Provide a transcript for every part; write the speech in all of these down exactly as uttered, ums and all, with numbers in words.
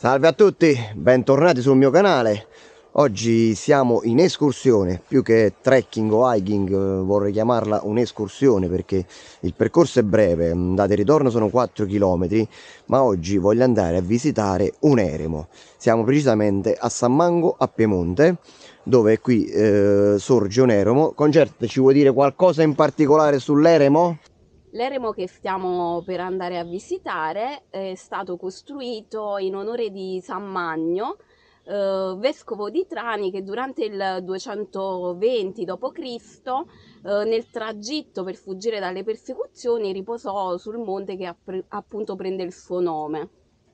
Salve a tutti, bentornati sul mio canale. Oggi siamo in escursione, più che trekking o hiking vorrei chiamarla un'escursione perché il percorso è breve, andata e ritorno sono quattro chilometri, ma oggi voglio andare a visitare un eremo. Siamo precisamente a San Mango a Piemonte, dove qui eh, sorge un eremo. Concerte, ci vuoi dire qualcosa in particolare sull'eremo? L'eremo che stiamo per andare a visitare è stato costruito in onore di San Magno, eh, vescovo di Trani, che durante il duecentoventi dopo Cristo, eh, nel tragitto per fuggire dalle persecuzioni, riposò sul monte che appunto prende il suo nome.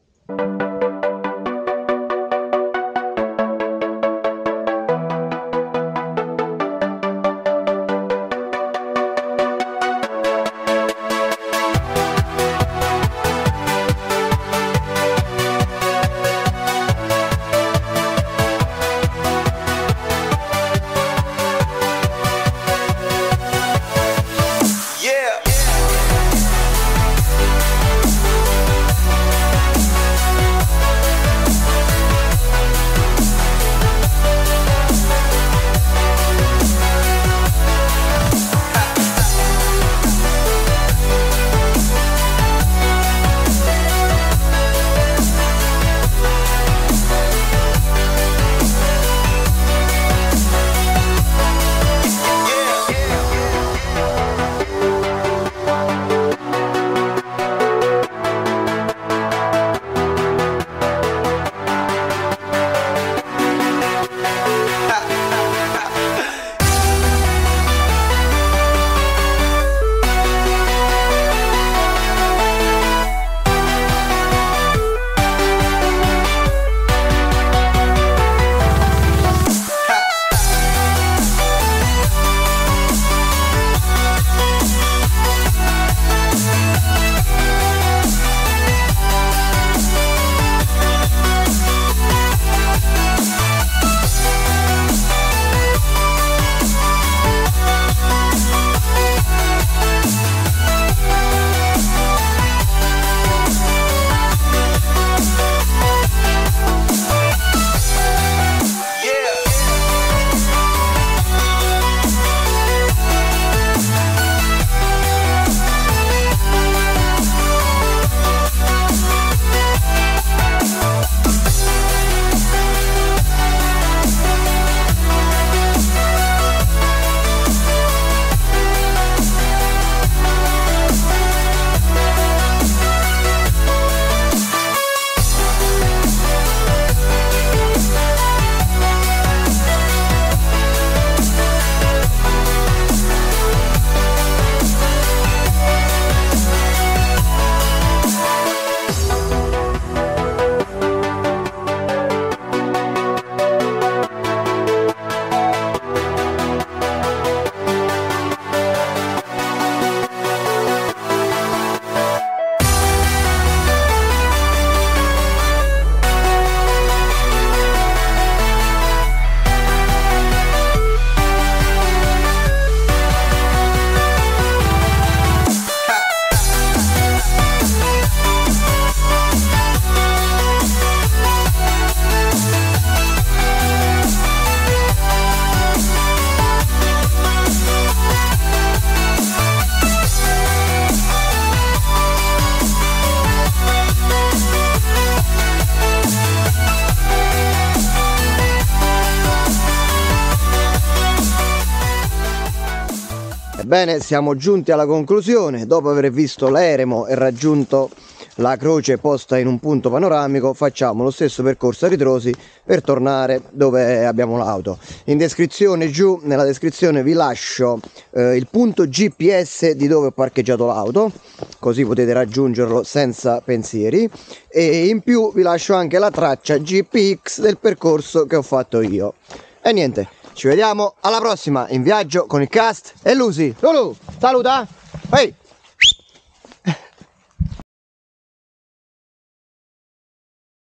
Ebbene, siamo giunti alla conclusione. Dopo aver visto l'eremo e raggiunto la croce posta in un punto panoramico, facciamo lo stesso percorso a ritrosi per tornare dove abbiamo l'auto. In descrizione, giù nella descrizione, vi lascio eh, il punto G P S di dove ho parcheggiato l'auto, così potete raggiungerlo senza pensieri, e in più vi lascio anche la traccia G P X del percorso che ho fatto io. E niente, ci vediamo alla prossima in viaggio con il cast e Lucy. Lulu, saluta! Ehi!